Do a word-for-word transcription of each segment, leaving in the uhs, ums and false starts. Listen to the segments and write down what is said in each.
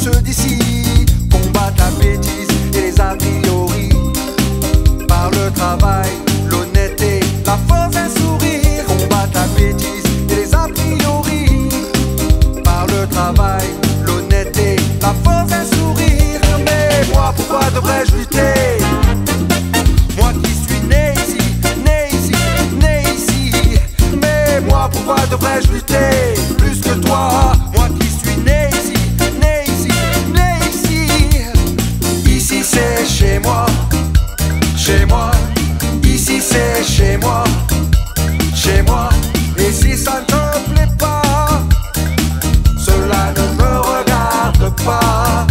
ceux d'ici combattent la bêtise et les a priori. Par le travail, l'honnêteté, la force d'un sourire, combattent la bêtise et les a priori. Par le travail, l'honnêteté, la force d'un sourire. Mais moi, pourquoi devrais-je lutter? Moi qui suis né ici, né ici, né ici. Mais moi, pourquoi devrais-je lutter plus que toi? Moi qui suis né ici, né ici, né ici. Ici c'est chez moi, chez moi. Ici c'est chez moi, chez moi. Et si ça ne te plaît pas, cela ne me regarde pas.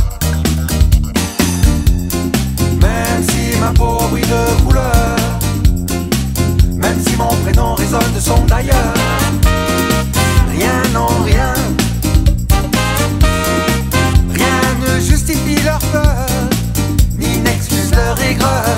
Même si ma peau brille de couleur, même si mon prénom résonne de son d'ailleurs, rien, non rien, rien ne justifie leur peur, ni n'excuse leur aigreur.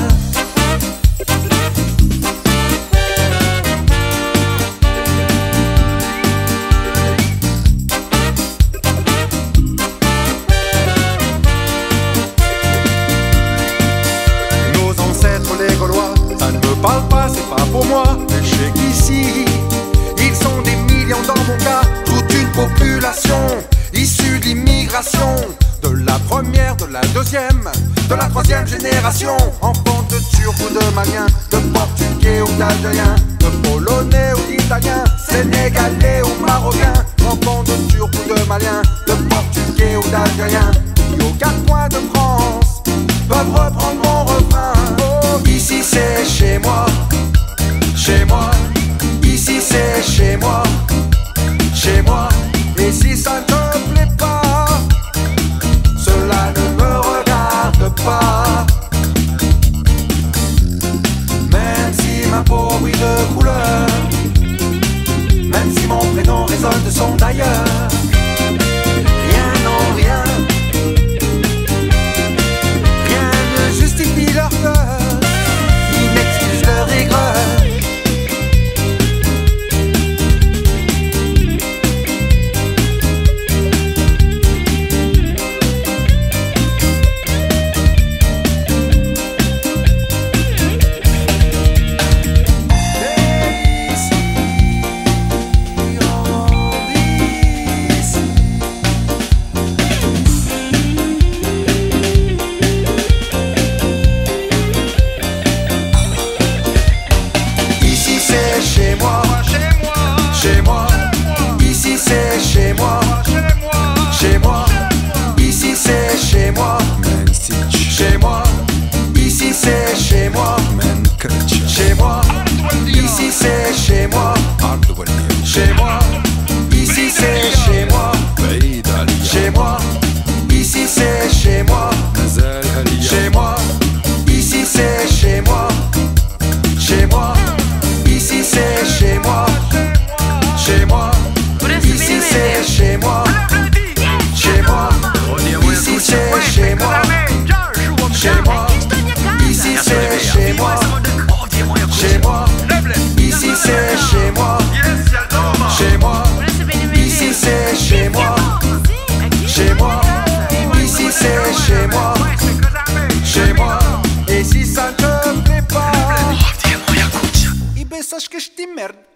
Les Gaulois, ça ne me parle pas, c'est pas pour moi. Mais je sais qu'ici, ils sont des millions dans mon cas. Toute une population issue de l'immigration, de la première, de la deuxième, de la troisième génération. Enfants de Turcs ou de Maliens, de Portugais ou d'Algériens, de Polonais ou d'Italiens, Sénégalais ou Marocains. Enfants de Turcs ou de Maliens, de Portugais ou d'Algériens, qui aux quatre coins de France peuvent reprendre mon refrain. Ici c'est chez moi, chez moi. Ici c'est chez moi, chez moi. Et si ça ne te plaît pas, cela ne me regarde pas. Même si ma peau brille de couleur, même si mon prénom résonne de son d'ailleurs, rien, non rien, rien ne justifie leur peur, leur aigreur. Chez moi, chez moi, ici c'est chez moi, chez moi, ici c'est chez moi, chez moi, ici c'est chez moi, chez moi, ici c'est chez moi, chez moi, ici c'est chez moi, chez moi, ici c'est chez moi, chez moi, ici c'est chez moi, chez moi. Ici c'est chez moi, chez moi. Ici c'est chez moi, chez moi. Ici c'est chez moi, chez moi. Ici c'est chez moi, chez moi. Ici c'est chez moi, chez moi. Ici c'est chez moi, chez moi. Ici c'est chez moi, chez moi. Et si ça ne te plaît pas, sache que je t'emmerde.